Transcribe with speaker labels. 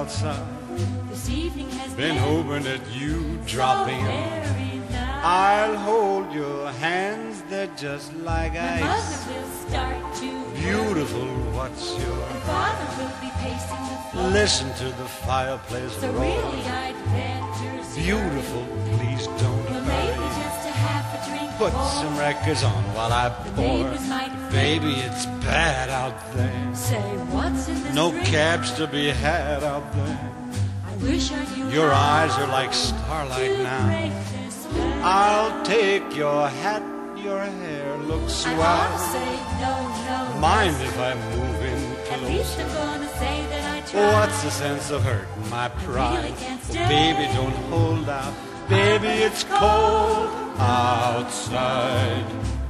Speaker 1: outside.
Speaker 2: This evening has
Speaker 1: Been hoping that you'd drop in. I'll hold your hands, they're just like
Speaker 2: My
Speaker 1: ice.
Speaker 2: mother will start to
Speaker 1: Beautiful, what's your...
Speaker 2: Father will be pacing the floor.
Speaker 1: Listen to the fireplace
Speaker 2: So
Speaker 1: roar.
Speaker 2: really I'd better start.
Speaker 1: Beautiful, please don't
Speaker 2: Well, maybe
Speaker 1: hurry.
Speaker 2: just a half a drink
Speaker 1: Put
Speaker 2: more.
Speaker 1: some records on while I pour.
Speaker 2: neighbors might
Speaker 1: Baby, it's bad out there.
Speaker 2: say, what's in this
Speaker 1: No
Speaker 2: drink?
Speaker 1: cabs to be had out there.
Speaker 2: I wish I knew
Speaker 1: Your
Speaker 2: how
Speaker 1: eyes are like starlight
Speaker 2: to
Speaker 1: now.
Speaker 2: break this spell.
Speaker 1: I'll take your hat, your hair looks
Speaker 2: And I'll
Speaker 1: swell.
Speaker 2: say, no, no.
Speaker 1: Mind
Speaker 2: yes.
Speaker 1: if I move in
Speaker 2: At least
Speaker 1: close?
Speaker 2: I'm gonna say that I tried.
Speaker 1: What's the sense of hurting my pride?
Speaker 2: really can't stay.
Speaker 1: Baby, don't hold out. Baby, it's cold outside.